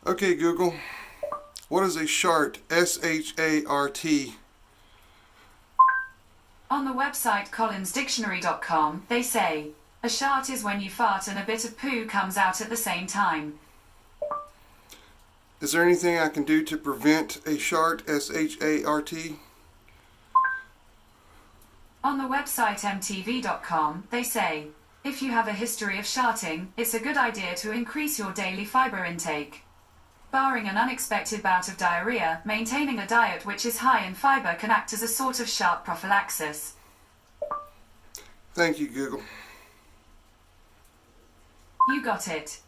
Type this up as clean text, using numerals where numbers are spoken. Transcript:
Okay, Google, what is a shart? S-H-A-R-T. On the website collinsdictionary.com, they say, a shart is when you fart and a bit of poo comes out at the same time. Is there anything I can do to prevent a shart? S-H-A-R-T. On the website mtv.com, they say, if you have a history of sharting, it's a good idea to increase your daily fiber intake. Barring an unexpected bout of diarrhea, maintaining a diet which is high in fiber can act as a sort of shart prophylaxis. Thank you, Google. You got it.